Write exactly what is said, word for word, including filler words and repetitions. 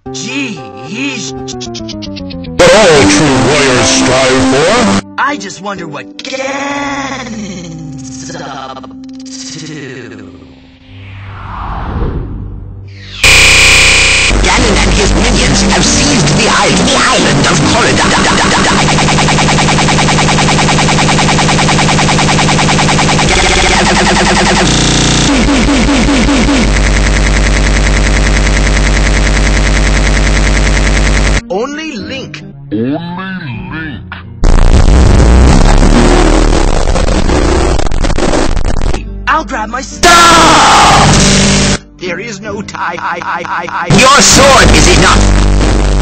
Geez. What all true warriors strive for. I just wonder what Ganon's up to. Ganon and his minions have seized the island, the island of Corridor. Only Link. Only Link. I'll grab my stuff. There is no tie. Your sword is enough.